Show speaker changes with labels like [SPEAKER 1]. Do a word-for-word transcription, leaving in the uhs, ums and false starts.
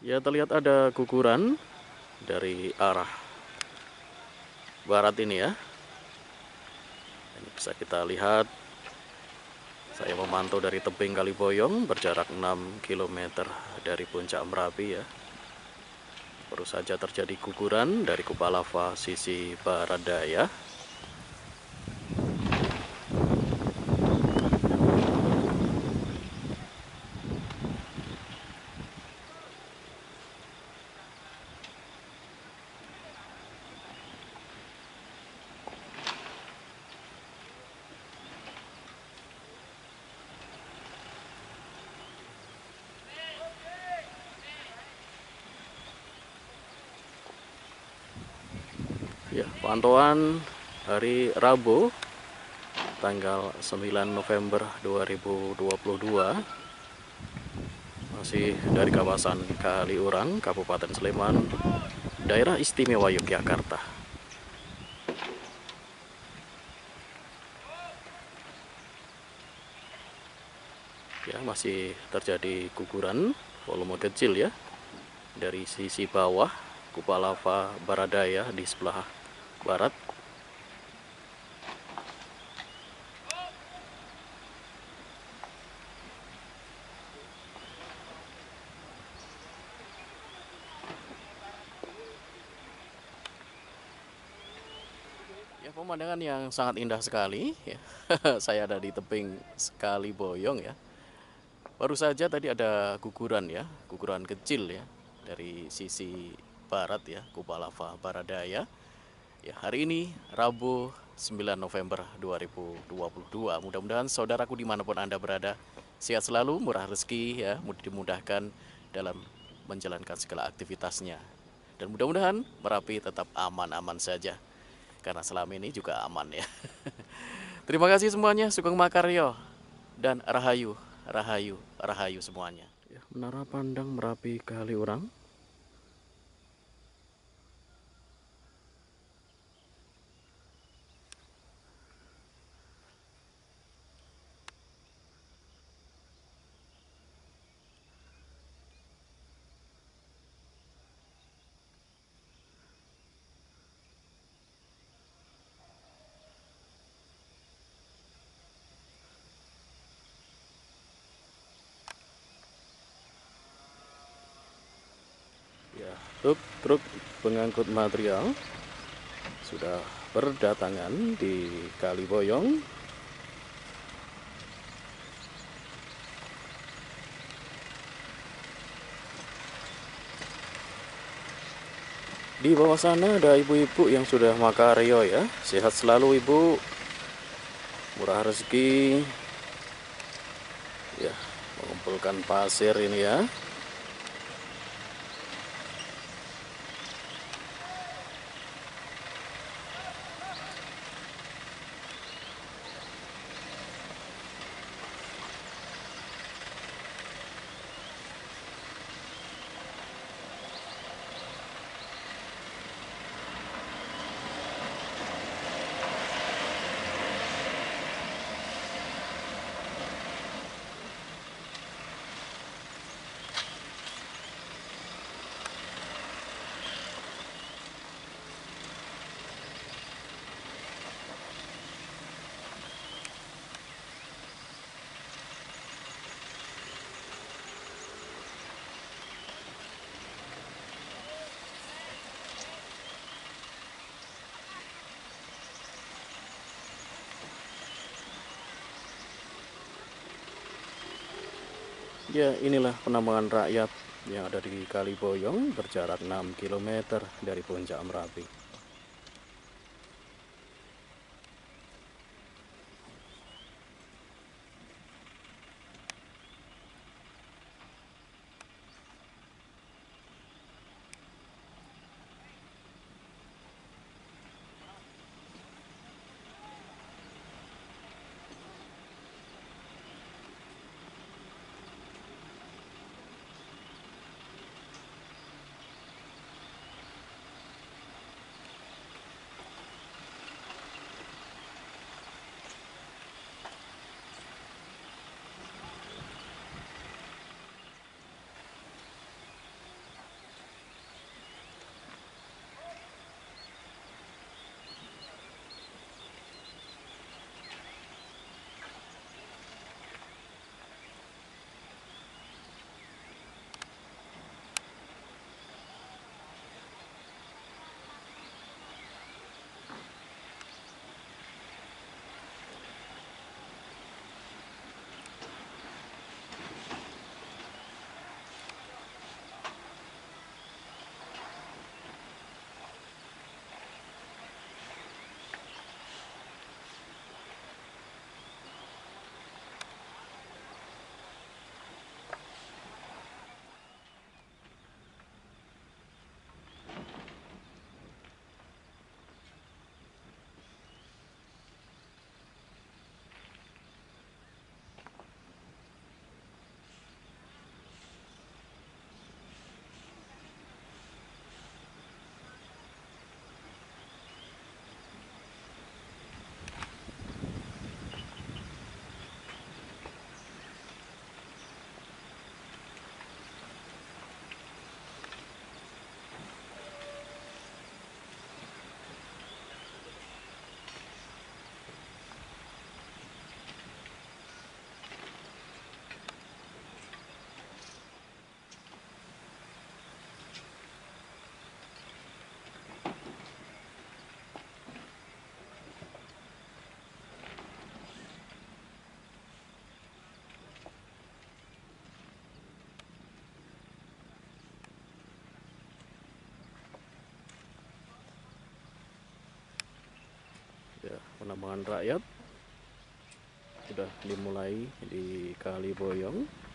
[SPEAKER 1] Ya, terlihat ada guguran dari arah barat ini ya. Ini bisa kita lihat. Saya memantau dari tebing Kaliboyong berjarak enam kilometer dari puncak Merapi ya. Baru saja terjadi guguran dari kupa lava sisi barat daya. Ya, pantauan hari Rabu tanggal sembilan November dua ribu dua puluh dua masih dari kawasan Kaliurang, Kabupaten Sleman, Daerah Istimewa Yogyakarta. Ya, masih terjadi guguran volume kecil ya dari sisi bawah kupa lava Baradaya di sebelah barat. Ya, pemandangan yang sangat indah sekali ya. Saya ada di tebing Kaliboyong ya. Baru saja tadi ada guguran ya, guguran kecil ya dari sisi barat ya, kupa lava Baradaya. Ya, hari ini Rabu sembilan November dua ribu dua puluh dua. Mudah-mudahan saudaraku dimanapun Anda berada sehat selalu, murah rezeki ya, mudah dimudahkan dalam menjalankan segala aktivitasnya. Dan mudah-mudahan Merapi tetap aman-aman saja. Karena selama ini juga aman ya. Terima kasih semuanya, Sugeng Makaryo dan Rahayu, Rahayu, Rahayu semuanya. Ya, Menara Pandang Merapi Kaliurang. Ya, truk-truk pengangkut material sudah berdatangan di Kaliboyong. Di bawah sana ada ibu-ibu yang sudah makaryo ya. Sehat selalu ibu, murah rezeki. Ya, mengumpulkan pasir ini ya. Ya, inilah penambangan rakyat yang ada di Kaliboyong berjarak enam kilometer dari puncak Merapi. penambangan rakyat sudah dimulai di Kali Boyong.